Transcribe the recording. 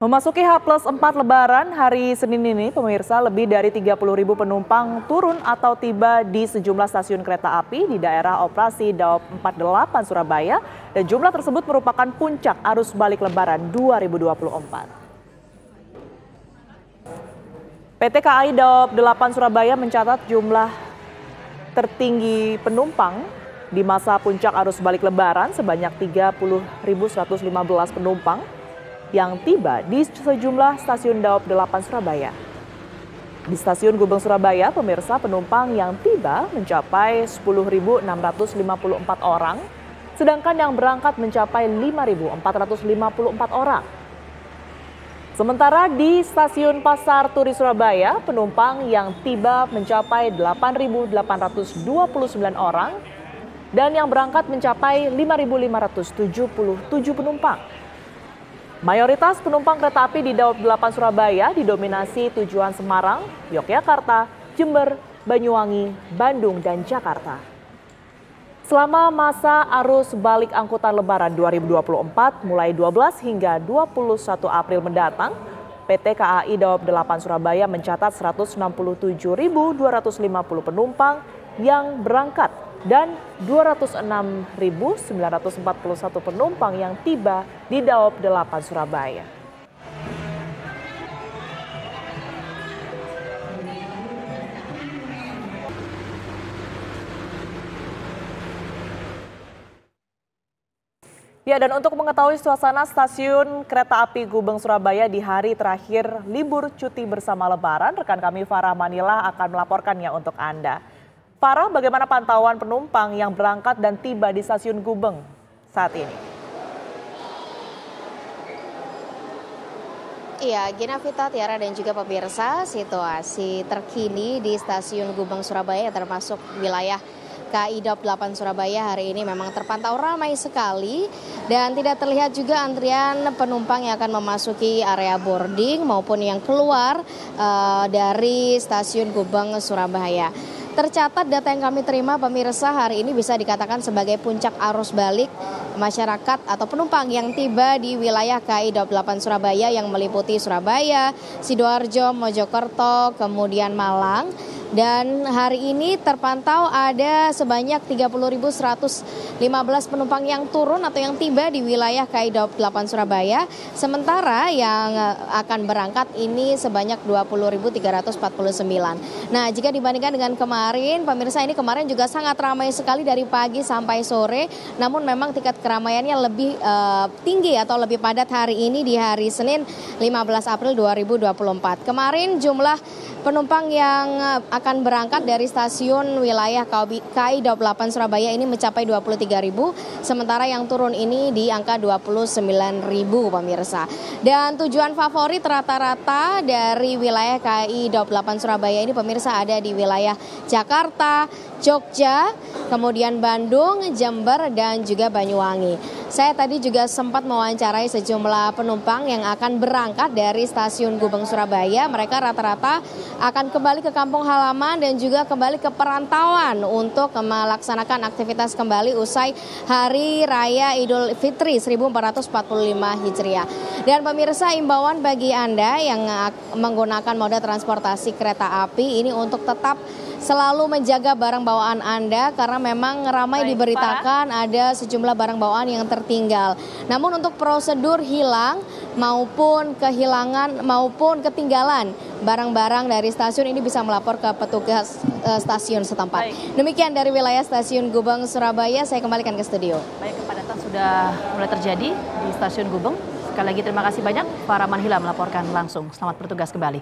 Memasuki H+4 Lebaran, hari Senin ini pemirsa lebih dari 30.000 penumpang turun atau tiba di sejumlah stasiun kereta api di daerah operasi Daop 48 Surabaya dan jumlah tersebut merupakan puncak arus balik Lebaran 2024. PT KAI Daop 8 Surabaya mencatat jumlah tertinggi penumpang di masa puncak arus balik Lebaran sebanyak 30.115 penumpang yang tiba di sejumlah stasiun Daop 8 Surabaya. Di stasiun Gubeng Surabaya, pemirsa, penumpang yang tiba mencapai 10.654 orang, sedangkan yang berangkat mencapai 5.454 orang. Sementara di stasiun Pasar Turi Surabaya, penumpang yang tiba mencapai 8.829 orang dan yang berangkat mencapai 5.577 penumpang. Mayoritas penumpang kereta api di Daop 8 Surabaya didominasi tujuan Semarang, Yogyakarta, Jember, Banyuwangi, Bandung, dan Jakarta. Selama masa arus balik angkutan Lebaran 2024 mulai 12 hingga 21 April mendatang, PT KAI Daop 8 Surabaya mencatat 167.250 penumpang yang berangkat dan 206.941 penumpang yang tiba di Daop 8 Surabaya. Ya, dan untuk mengetahui suasana stasiun kereta api Gubeng Surabaya di hari terakhir libur cuti bersama Lebaran, rekan kami Farah Manila akan melaporkannya untuk Anda. Farah, bagaimana pantauan penumpang yang berangkat dan tiba di stasiun Gubeng saat ini? Iya, Gina, Vita, Tiara, dan juga pemirsa, situasi terkini di stasiun Gubeng Surabaya termasuk wilayah KAI Daop 8 Surabaya hari ini memang terpantau ramai sekali dan tidak terlihat juga antrian penumpang yang akan memasuki area boarding maupun yang keluar dari stasiun Gubeng Surabaya. Tercatat data yang kami terima pemirsa hari ini bisa dikatakan sebagai puncak arus balik masyarakat atau penumpang yang tiba di wilayah KAI Daop 8 Surabaya yang meliputi Surabaya, Sidoarjo, Mojokerto, kemudian Malang. Dan hari ini terpantau ada sebanyak 30.115 penumpang yang turun atau yang tiba di wilayah KAI Daop 8 Surabaya. Sementara yang akan berangkat ini sebanyak 20.349. Nah, jika dibandingkan dengan kemarin, pemirsa, ini kemarin juga sangat ramai sekali dari pagi sampai sore. Namun memang tingkat keramaiannya lebih tinggi atau lebih padat hari ini di hari Senin 15 April 2024. Kemarin jumlah penumpang yang akan berangkat dari stasiun wilayah KAI Daop 8 Surabaya ini mencapai 23.000, sementara yang turun ini di angka 29.000 pemirsa. Dan tujuan favorit rata-rata dari wilayah KAI Daop 8 Surabaya ini pemirsa ada di wilayah Jakarta, Jogja, kemudian Bandung, Jember, dan juga Banyuwangi. Saya tadi juga sempat mewawancarai sejumlah penumpang yang akan berangkat dari stasiun Gubeng Surabaya. Mereka rata-rata akan kembali ke kampung halaman dan juga kembali ke perantauan untuk melaksanakan aktivitas kembali usai Hari Raya Idul Fitri 1445 Hijriah. Dan pemirsa, imbauan bagi Anda yang menggunakan moda transportasi kereta api ini untuk tetap selalu menjaga barang bawaan Anda karena memang ramai diberitakan ada sejumlah barang bawaan yang tertinggal. Namun untuk prosedur hilang maupun kehilangan maupun ketinggalan barang-barang dari stasiun ini bisa melapor ke petugas stasiun setempat. Demikian dari wilayah stasiun Gubeng Surabaya, saya kembalikan ke studio. Baik, kepadatan sudah mulai terjadi di stasiun Gubeng. Sekali lagi terima kasih banyak, Farah Manila melaporkan langsung. Selamat bertugas kembali.